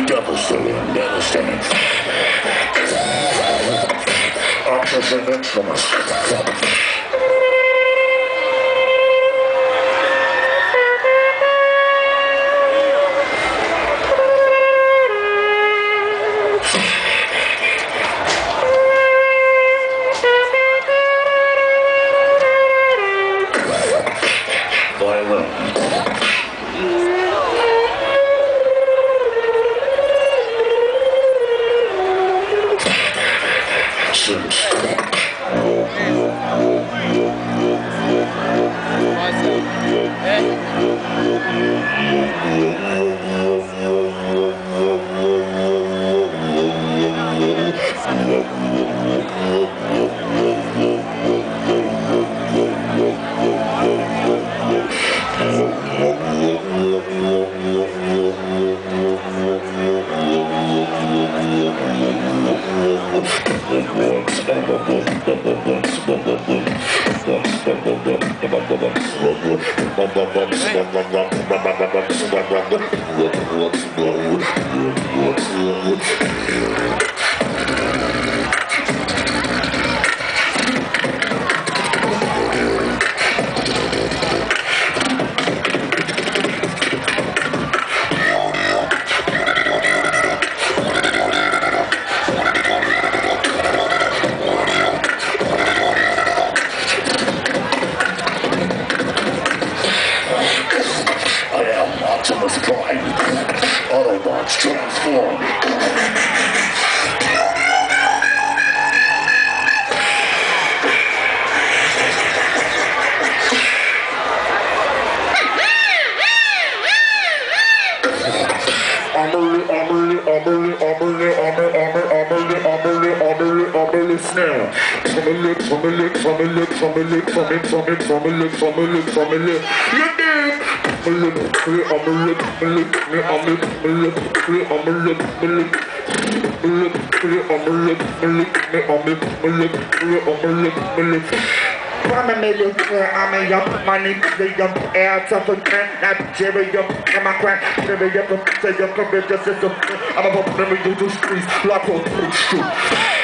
devastating, devastating. Opposite infamous. Violent. Six. Optimus Prime, Autobots transform. Snare. From a lick, from a lick, from a lick, from a lick, from it, from it, from a lick, from a lick, from a lick. You dig? I'm a lick, I'm a lick, I'm a lick, I'm a lick, I'm a lick, I'm a lick, I'm a lick. I'm a lick, I'm a lick, I'm a lick, I'm a lick, I'm a lick. I'm a million, I'm a young money, the young air, tough again, not Jerry, young, I'm a crack, Jerry, young, say young, career, just system. I'm a pop, let me do the streets, lock on the street.